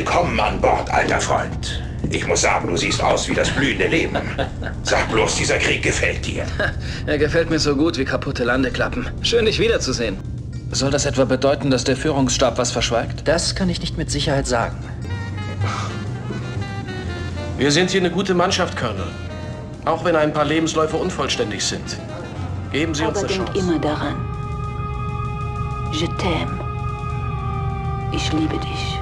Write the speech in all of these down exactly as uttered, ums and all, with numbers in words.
Willkommen an Bord, alter Freund. Ich muss sagen, du siehst aus wie das blühende Leben. Sag bloß, dieser Krieg gefällt dir. Er gefällt mir so gut wie kaputte Landeklappen. Schön, dich wiederzusehen. Soll das etwa bedeuten, dass der Führungsstab was verschweigt? Das kann ich nicht mit Sicherheit sagen. Wir sind hier eine gute Mannschaft, Colonel. Auch wenn ein paar Lebensläufe unvollständig sind. Geben Sie uns Aber eine denk Chance. immer daran. Je t'aime. Ich liebe dich.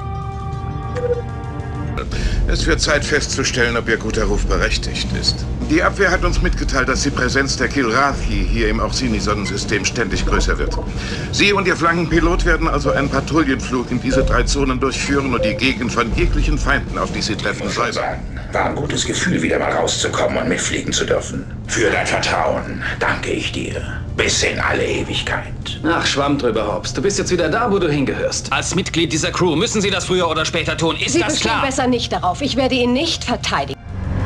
Es wird Zeit festzustellen, ob Ihr guter Ruf berechtigt ist. Die Abwehr hat uns mitgeteilt, dass die Präsenz der Kilrathi hier im Orsini-Sonnensystem ständig größer wird. Sie und Ihr Flankenpilot werden also einen Patrouillenflug in diese drei Zonen durchführen und die Gegend von jeglichen Feinden, auf die sie treffen, Ich muss schon sagen, war ein gutes Gefühl, wieder mal rauszukommen und mitfliegen zu dürfen. Für dein Vertrauen danke ich dir. Bis in alle Ewigkeit. Ach, Schwamm drüber, Hobbs. Du bist jetzt wieder da, wo du hingehörst. Als Mitglied dieser Crew müssen Sie das früher oder später tun. Ist Sie das bestehen klar? besser nicht darauf. Ich werde ihn nicht verteidigen.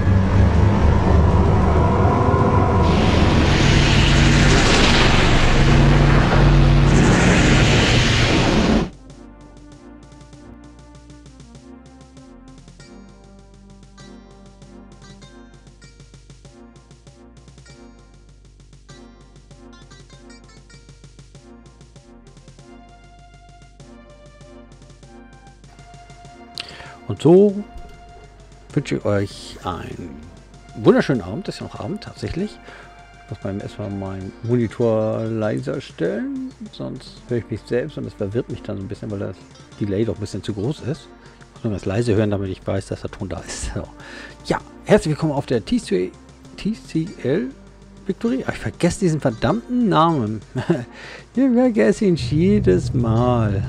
Und so wünsche ich euch einen wunderschönen Abend. Das ist ja noch Abend tatsächlich. Ich muss mal erstmal meinen Monitor leiser stellen, sonst höre ich mich selbst und das verwirrt mich dann so ein bisschen, weil das Delay doch ein bisschen zu groß ist. Ich muss nur das leise hören, damit ich weiß, dass der Ton da ist. So. Ja, herzlich willkommen auf der T C L Victory. Ich vergesse diesen verdammten Namen. Ich vergesse ihn jedes Mal.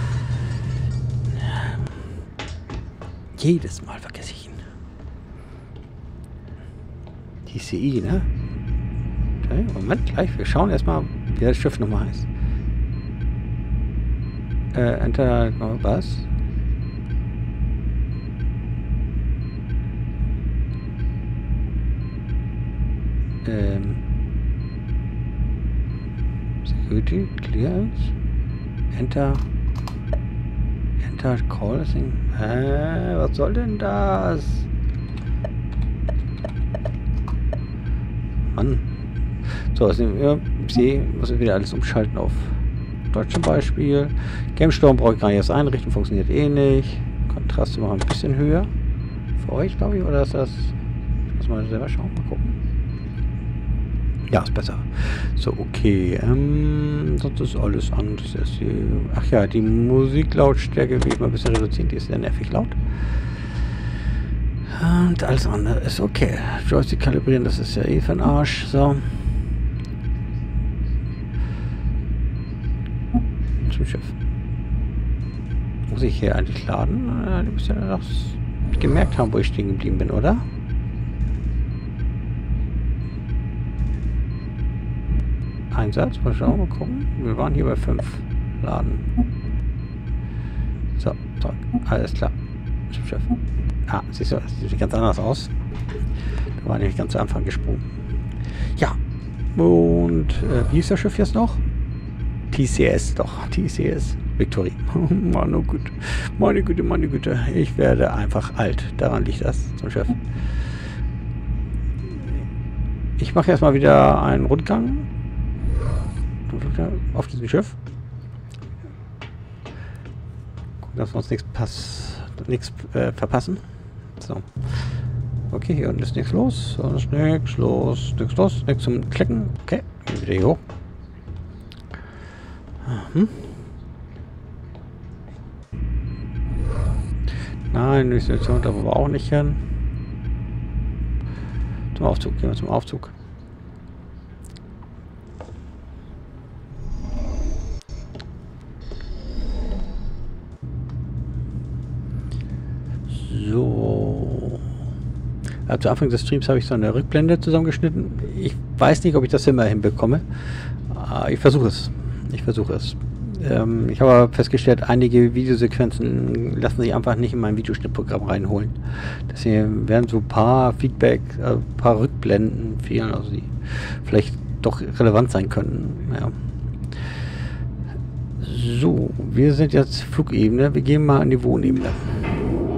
Jedes Mal vergesse ich ihn. T C I, ne? Okay, Moment, gleich. Wir schauen erstmal, wie das Schiff nochmal heißt. Äh, Enter, was? Ähm. Security, Clearance. Enter. Enter, Call, Thing. Hä, was soll denn das? Mann. So, also, ja, ich sehe, muss ich wieder alles umschalten auf Deutsch zum Beispiel. GameStorm brauche ich gar nicht erst einrichten, funktioniert eh nicht. Kontraste machen ein bisschen höher. Für euch, glaube ich, oder ist das... Ich muss mal selber schauen, mal gucken. Ja, ist besser. So, okay. Ähm, sonst ist alles anders. Ach ja, die Musiklautstärke will ich mal ein bisschen reduzieren. Die ist sehr nervig laut. Und alles andere ist okay. Joystick kalibrieren, das ist ja eh für den Arsch. So. Zum Schiff. Muss ich hier eigentlich laden? Du musst ja doch gemerkt haben, wo ich stehen geblieben bin, oder? Einsatz, mal schauen, mal gucken. Wir waren hier bei fünf Laden. So, zurück. Alles klar. Zum Schiff. Ah, siehst du, das sieht ganz anders aus. Da war nämlich ganz zu Anfang gesprungen. Ja. Und äh, wie ist das Schiff jetzt noch? T C S, doch. T C S Victory. Meine Güte. Meine Güte, meine Güte. Ich werde einfach alt. Daran liegt das zum Schiff. Ich mache erstmal wieder einen Rundgang auf diesem Schiff. Gucken, dass wir uns nichts pass nichts äh, verpassen. So. Okay, hier unten ist nichts los. So ist nichts los. Nichts los. Nichts zum Klicken. Okay. Wieder hier hoch. Hm. Nein, die Situation da wo wir auch nicht hin. Zum Aufzug. Gehen wir zum Aufzug. So. Ja, zu Anfang des Streams habe ich so eine Rückblende zusammengeschnitten. Ich weiß nicht, ob ich das immer hinbekomme. Ich versuche es. Ich versuche es. Ähm, ich habe aber festgestellt, einige Videosequenzen lassen sich einfach nicht in mein Videoschnittprogramm reinholen. Deswegen werden so ein paar Feedback, ein äh, paar Rückblenden fehlen, also die vielleicht doch relevant sein können. Ja. So, wir sind jetzt Flugebene. Wir gehen mal an die Wohnebene.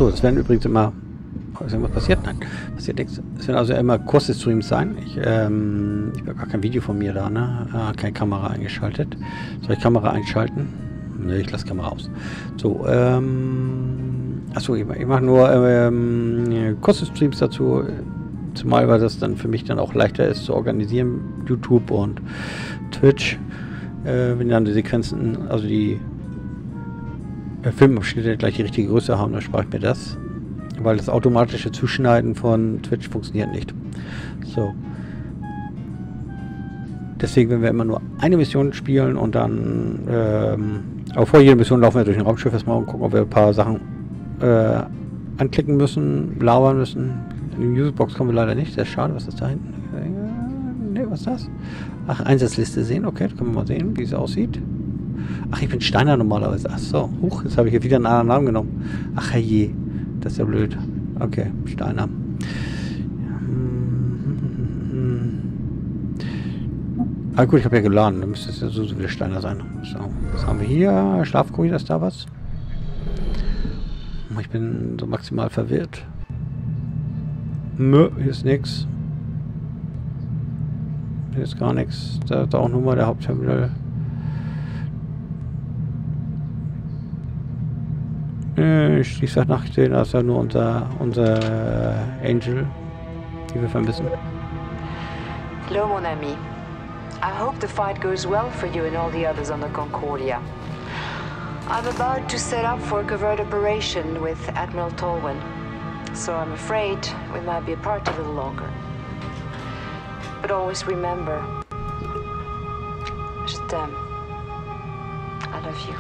Achso, es werden übrigens immer... Ist irgendwas passiert? Nein, passiert nichts. Es werden also immer kurze Streams sein. Ich, ähm, ich habe gar kein Video von mir da, ne? Ah, keine Kamera eingeschaltet. Soll ich Kamera einschalten? Ne, ich lasse Kamera aus. So, ähm... Achso, ich, ich mache nur ähm, kurze Streams dazu. Zumal, weil das dann für mich dann auch leichter ist zu organisieren. YouTube und Twitch. Äh, wenn dann die Sequenzen, also die äh, Filmabschnitte gleich die richtige Größe haben, dann spare ich mir das. Weil das automatische Zuschneiden von Twitch funktioniert nicht. So. Deswegen, wenn wir immer nur eine Mission spielen und dann, ähm, aber vor jeder Mission laufen wir durch ein Raumschiff erstmal und gucken, ob wir ein paar Sachen äh, anklicken müssen, labern müssen. In die Newsbox kommen wir leider nicht. Sehr schade. Was ist da hinten? Äh, ne, was ist das? Ach, Einsatzliste sehen. Okay, da können wir mal sehen, wie es aussieht. Ach, ich bin Steiner normalerweise. Ach so. Huch, jetzt habe ich hier wieder einen anderen Namen genommen. Ach, herrje. Das ist ja blöd. Okay, Steiner. Ah gut, ich habe ja geladen. Dann müsste es ja so, so viele Steiner sein. So, was haben wir hier? Schlafkohle, ist da was? Ich bin so maximal verwirrt. Nö, hier ist nichts. Hier ist gar nichts. Da ist auch nur mal der Hauptterminal. Ich schließe nachstehen, da ist ja nur unser, unser Angel, die wir vermissen. Hello, mon ami. I hope the fight goes well for you and all the others on the Concordia. I'm about to set up for a covert operation with Admiral Tolwyn, so I'm afraid we might be apart a little longer. But always remember, je t'aime. I love you.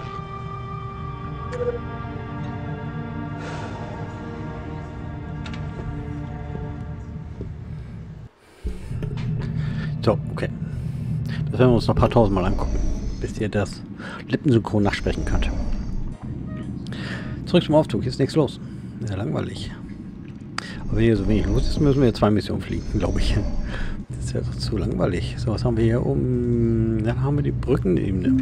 So, okay. Das werden wir uns noch ein paar tausend Mal angucken, bis ihr das lippensynchron nachsprechen könnt. Zurück zum Aufzug, hier ist nichts los. Ist ja langweilig. Aber wenn hier so wenig los ist, müssen wir zwei Missionen fliegen, glaube ich. Das ist ja doch zu langweilig. So, was haben wir hier oben? Dann haben wir die Brückenebene.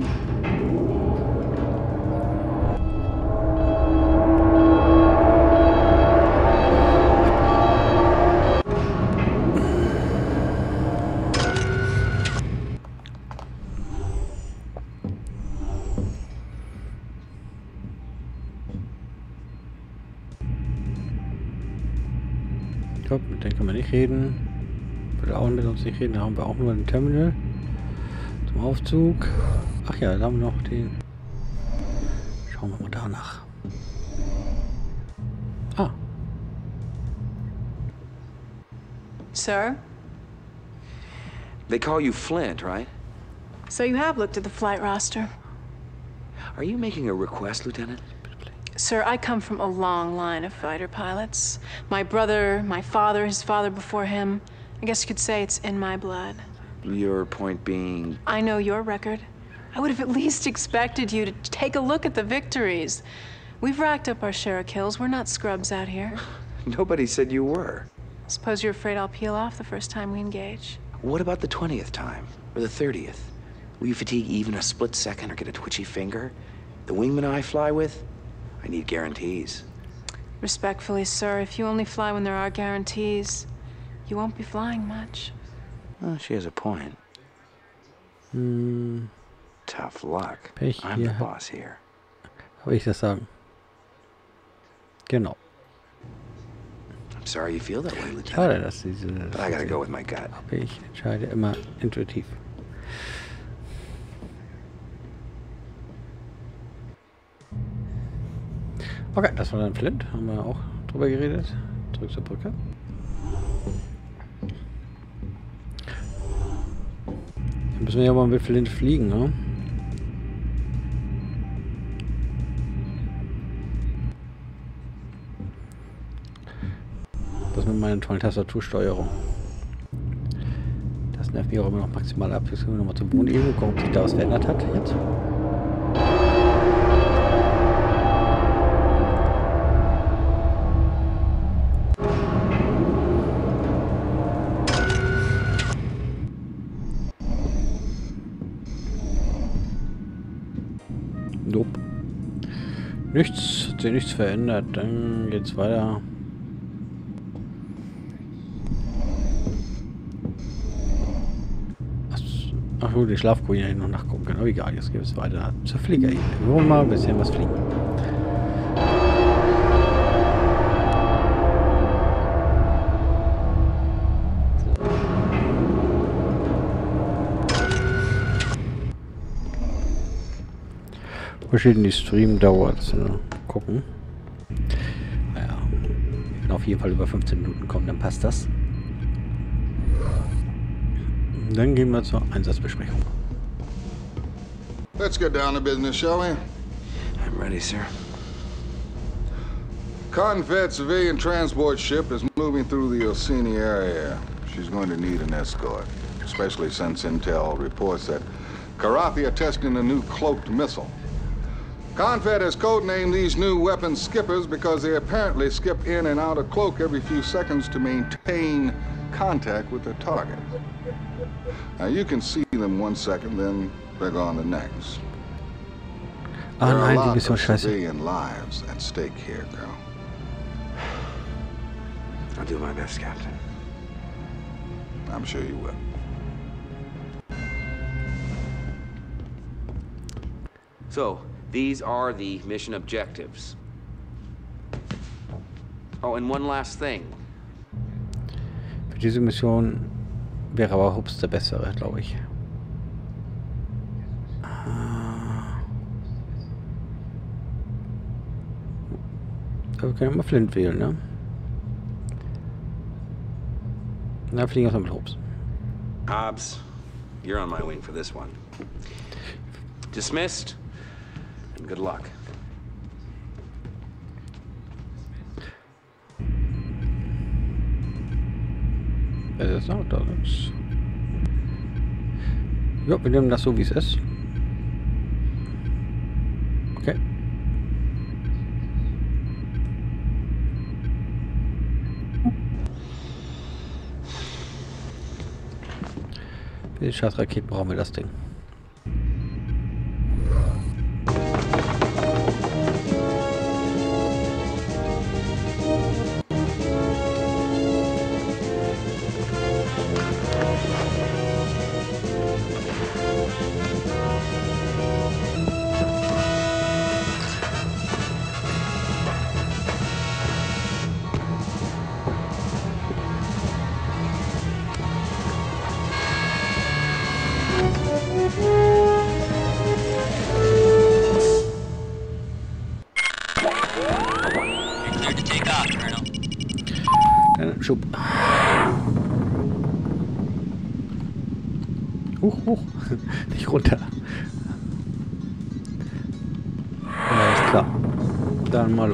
Mit denen kann man nicht reden. Würde auch mit uns nicht reden. Da haben wir auch nur den Terminal zum Aufzug. Ach ja, da haben wir noch den. Schauen wir mal danach. Ah. Sir? They call you Flint, right? So you have looked at the flight roster. Are you making a request, Lieutenant? Sir, I come from a long line of fighter pilots. My brother, my father, his father before him. I guess you could say it's in my blood. Your point being... I know your record. I would have at least expected you to take a look at the victories. We've racked up our share of kills. We're not scrubs out here. Nobody said you were. Suppose you're afraid I'll peel off the first time we engage. What about the twentieth time? Or the thirtieth? Will you fatigue even a split second or get a twitchy finger? The wingman I fly with? I need guarantees. Respectfully, sir, if you only fly when there are guarantees, you won't be flying much. Well, she has a point. Hm. Tough luck. Pech I'm the hier. boss here. Habe ich das sagen? Genau. I'm sorry you feel that way, Lieutenant. Schade, dass diese... But I gotta go with my gut. Aber ich entscheide immer intuitiv. Okay, das war dann Flint. Haben wir auch drüber geredet. Zurück zur Brücke. Dann müssen wir ja mal mit Flint fliegen, ne? Das mit meiner tollen Tastatursteuerung. Das nervt mich auch immer noch maximal ab. Jetzt können wir nochmal zum Bodenebene gucken, ob sich da was verändert hat jetzt. Nichts, hat sich nichts verändert. Dann geht's weiter. Ach gut, die Schlafkuh hier noch nachgucken können. Aber egal, jetzt geht es weiter zur Flieger. Wir wollen mal ein bisschen was fliegen. Wo steht denn die Stream-Dauer? Das wir gucken. Naja, wenn auf jeden Fall über fünfzehn Minuten kommen, dann passt das. Dann gehen wir zur Einsatzbesprechung. Let's get down to business, shall we? I'm ready, sir. Confed civilian transport ship is moving through the Orsini area. She's going to need an escort, especially since intel reports that Karathi are testing a new cloaked missile. Confed has codenamed these new weapons skippers because they apparently skip in and out of cloak every few seconds to maintain contact with their target. Now you can see them one second, then they're gone the next. Ah, there are nein, a die lot ist so of scheiße. civilian lives at stake here, girl. I'll do my best, Captain. I'm sure you will. So, these are the mission objectives. Oh, and one last thing. Für diese Mission wäre aber Hubs der bessere, glaube ich. Aber wir können mal Flint wählen, ne? Na, fliegen wir mit Hubs. Hobbs, you're on my wing for this one. Dismissed, and good luck. Das ist auch das. Ja, wir nehmen das so, wie es ist. Okay. Für die Scheißraketen brauchen wir das Ding. Schub. Huch, huch. Nicht runter. Alles klar. Dann mal los.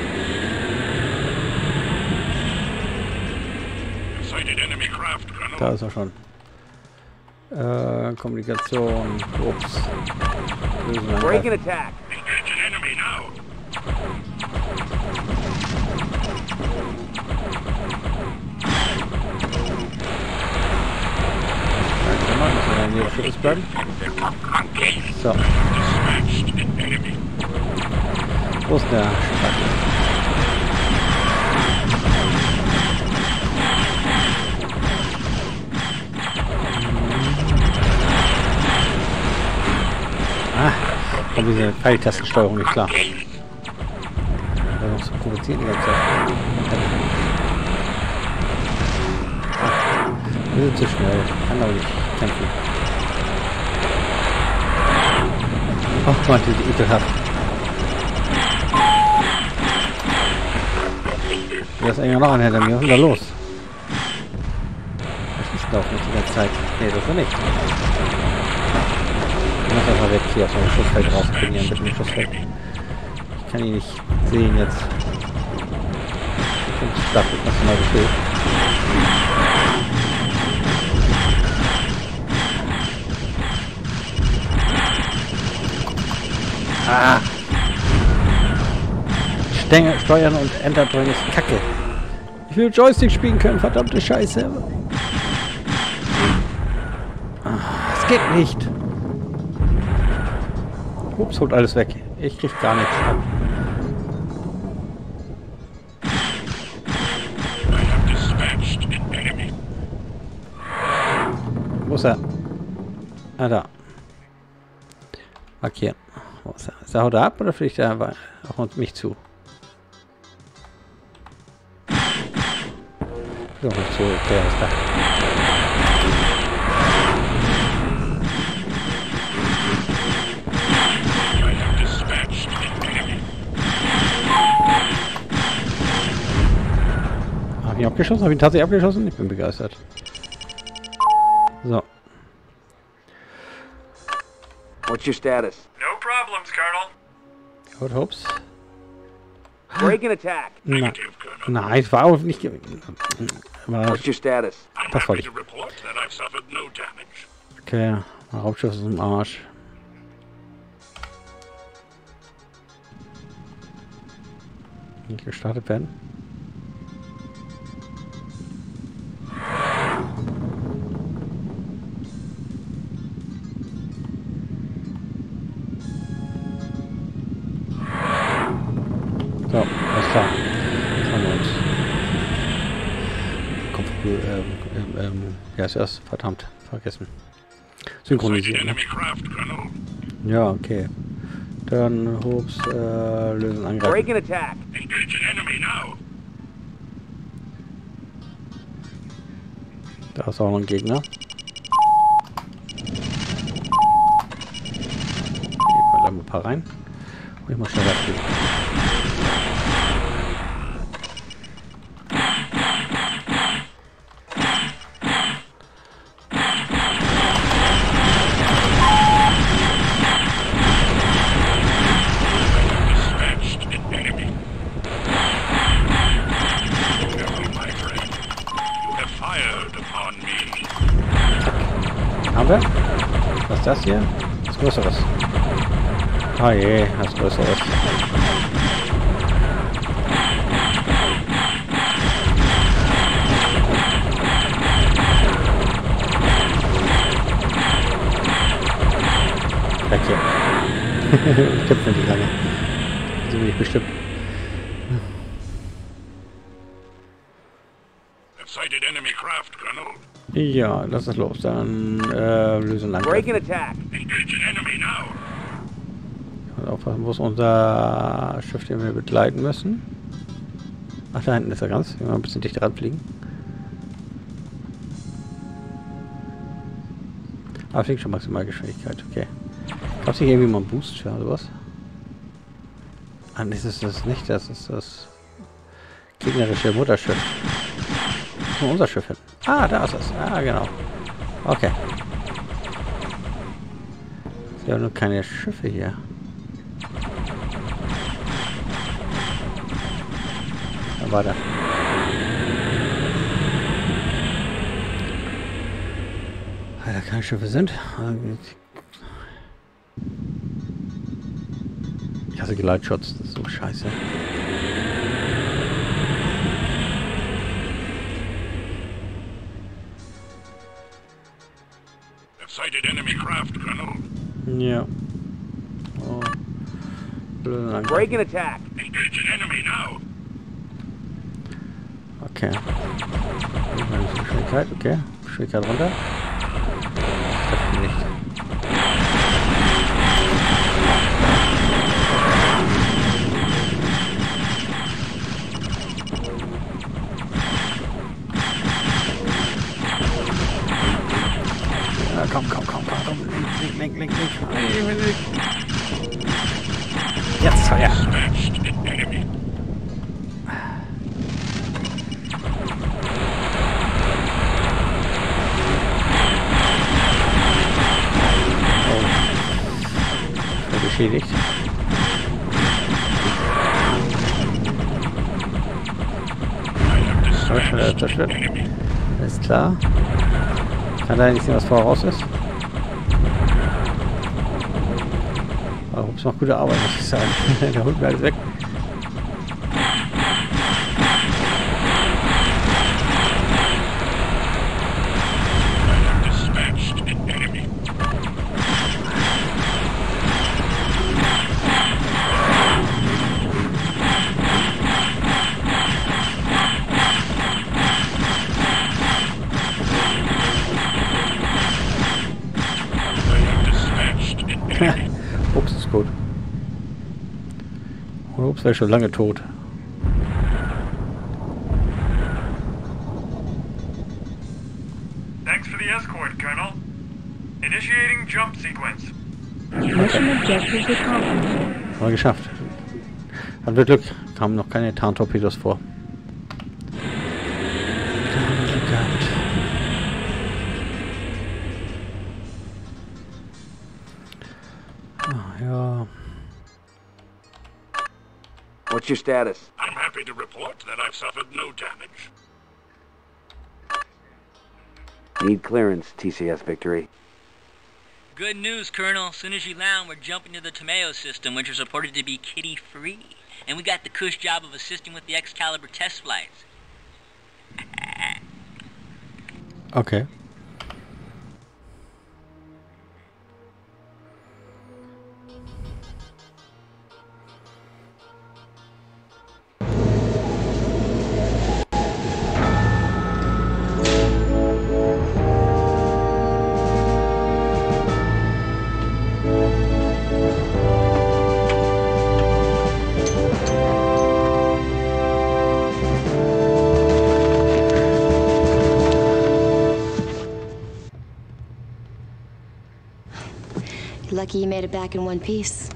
Da ist er schon. Äh, Kommunikation. Ups. Break and attack. Bleiben. So. Wo ist der Spaß? Ah, kommt diese Pfeiltastensteuerung nicht klar. Da noch so provozieren die ganze Zeit. Ah, wir sind zu schnell. Kann aber nicht kämpfen. Ach Mann, diese ekelhaft. Da ist eigentlich noch einer hinter mir. Was ist denn da los? Das ist doch nicht die ganze Zeit. Nee, das ist er nicht. Ich muss einfach weg hier aus dem Schussfeld rauskriegen. Hier ein bisschen Schussfeld. Ich kann ihn nicht sehen jetzt. Ich bin stuck, was mal befehlt. Ah. Stängel, Steuern und Enter drücken ist Kacke. Ich will Joystick spielen können, verdammte Scheiße. Ah, es geht nicht. Ups, holt alles weg. Ich krieg gar nichts ab. Ah, da. Markieren. Wo ist er? Ist er haut er ab oder fliegt er auf mich zu? So, nicht zu. Okay, ist da. Habe ich ihn abgeschossen? Habe ich ihn tatsächlich abgeschossen? Ich bin begeistert. So. What's your status? No problems, Colonel. Good hopes. Break and attack. Na, nein, ich war auch nicht. War, What's your status? das wollte ich. Okay, Raubschiff ist im Arsch. Nicht gestartet werden. So, alles klar. Das haben wir uns. Kopf, ähm, ähm, ähm, ja, ist erst verdammt vergessen. Synchronisieren. Ne? Ja, okay. Dann Hobbs, äh, lösen Angriff. Break and attack. Da ist auch noch ein Gegner. Gehen wir da mal ein paar rein. Und ich muss schneller fliegen. Haben wir? Was ist das hier? Was Größeres. Ah je, was Größeres. Weg hier. Ich kämpfe nicht lange. So bin ich bestimmt. Ja, lass es los. Dann äh, lösen lang. Break and attack. Aufpassen, wo ist unser Schiff, den wir begleiten müssen. Ach, da hinten ist er ganz. Wir mal ein bisschen dichter ranfliegen. Ah, fliegt schon Maximalgeschwindigkeit. Okay. Gab es nicht irgendwie mal einen Boost für sowas? Ah, das ist das nicht. Das ist das gegnerische Mutterschiff. Wo ist unser Schiff hin? Ah, da ist es. Ah, genau. Okay. Es sind nur keine Schiffe hier. Da war der. Weil da keine Schiffe sind. Ich hasse Gleitschutz. Das ist so scheiße. Ja. Oh. Break and attack. Okay. Geschwindigkeit, okay. Geschwindigkeit runter. Das trifft nicht. Ja, komm, komm, komm, komm, komm. Link, link, link, link. Jetzt, ja. Beschädigt. Zerstört. Ist klar. Kann da nicht sehen, was voraus ist. Aber es macht gute Arbeit, muss ich sagen. Der holt mir alles weg. Ups, ist gut. Und Ups wäre schon lange tot. Thanks for the escort, Colonel. Initiating jump sequence. Mission objectives accomplished. Mal geschafft. Hatten wir Glück, kamen noch keine Tarntorpedos vor. Ah, ja. What's your status? I'm happy to report that I've suffered no damage. Need clearance, T C S Victory. Good news, Colonel. As soon as you land, we're jumping to the Tomeo system, which is reported to be kitty-free. And we got the cush job of assisting with the Excalibur test flights. Okay. Lucky you made it back in one piece.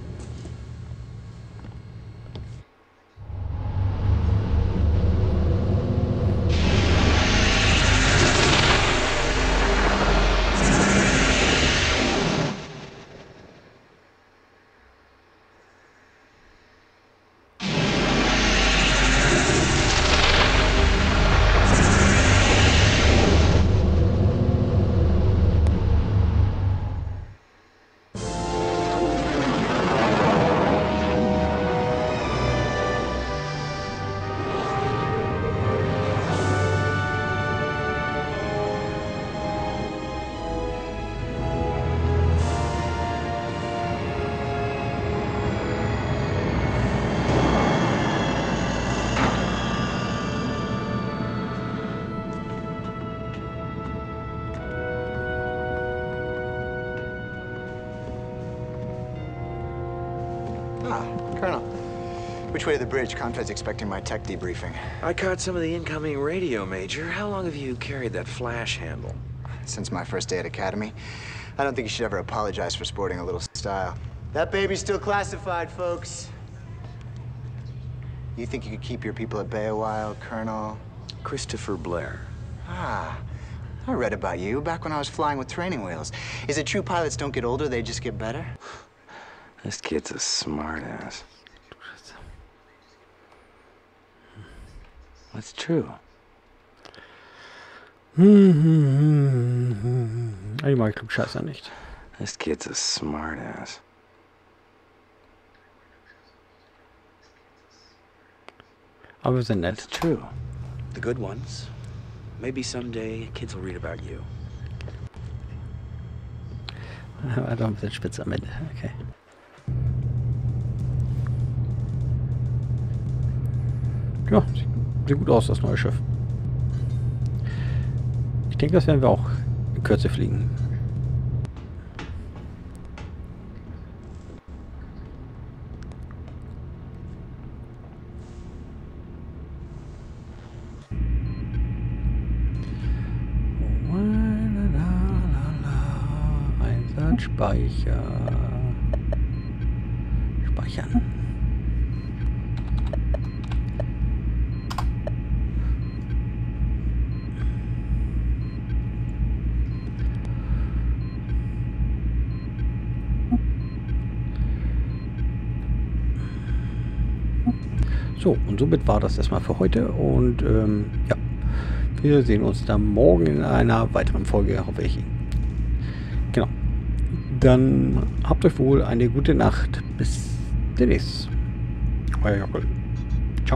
Colonel, which way to the bridge? Contra's expecting my tech debriefing. I caught some of the incoming radio, Major. How long have you carried that flash handle? Since my first day at Academy. I don't think you should ever apologize for sporting a little style. That baby's still classified, folks. You think you could keep your people at bay a while, Colonel? Christopher Blair. Ah, I read about you back when I was flying with training wheels. Is it true pilots don't get older, they just get better? This kid's a smartass. That's true. Ich mag Klugscheißer nicht. This kid's a smartass. Aber wir sind nett. That's true. The good ones. Maybe someday kids will read about you. War doch ein bisschen spitz am Ende. Okay. Ja, sieht, sieht gut aus, das neue Schiff. Ich denke, das werden wir auch in Kürze fliegen. Einsatzspeicher. Speichern. So, und somit war das erstmal für heute und ähm, ja, wir sehen uns dann morgen in einer weiteren Folge, hoffe ich. Genau. Dann habt euch wohl eine gute Nacht. Bis demnächst. Euer Jockel. Ciao.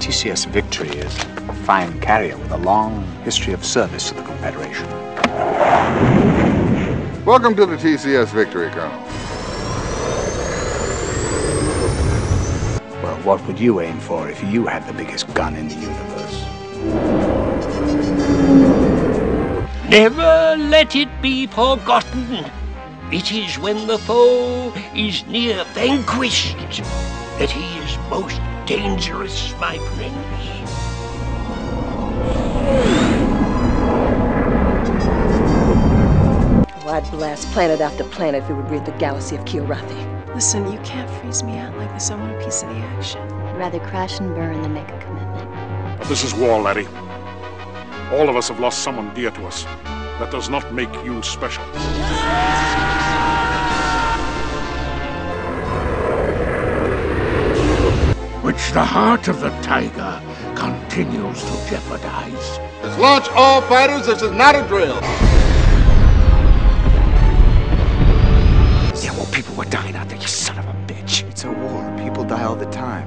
T C S Victory is a fine carrier with a long history of service to the Confederation. Welcome to the T C S Victory, Colonel. Well, what would you aim for if you had the biggest gun in the universe? Never let it be forgotten. It is when the foe is near vanquished that he is most dangerous, my friends. Oh, I'd blast planet after planet if it would rid the galaxy of Kilrathi. Listen, you can't freeze me out like this. I want a piece of the action. I'd rather crash and burn than make a commitment. This is war, laddie. All of us have lost someone dear to us. That does not make you special. Which the heart of the tiger continues to jeopardize. Let's launch all fighters. This is not a drill. Yeah, well, people were dying out there, you son of a bitch. It's a war. People die all the time.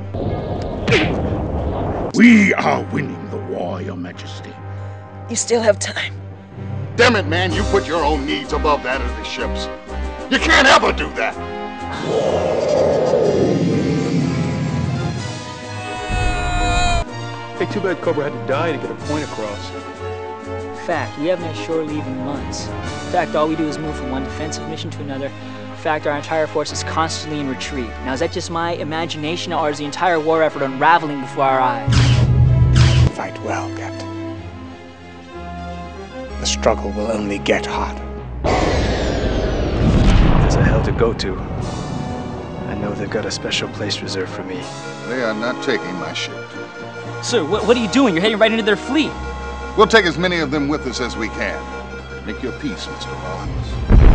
We are winning the war, Your Majesty. You still have time. Damn it, man, you put your own needs above that of the ship's. You can't ever do that. Hey, too bad Cobra had to die to get a point across. Fact, we haven't had shore leave in months. In fact, all we do is move from one defensive mission to another. In fact, our entire force is constantly in retreat. Now, is that just my imagination, or is the entire war effort unraveling before our eyes? Fight well, Captain. The struggle will only get harder. There's a hell to go to. I know they've got a special place reserved for me. They are not taking my ship. Sir, what, what are you doing? You're heading right into their fleet. We'll take as many of them with us as we can. Make your peace, Mister Rollins.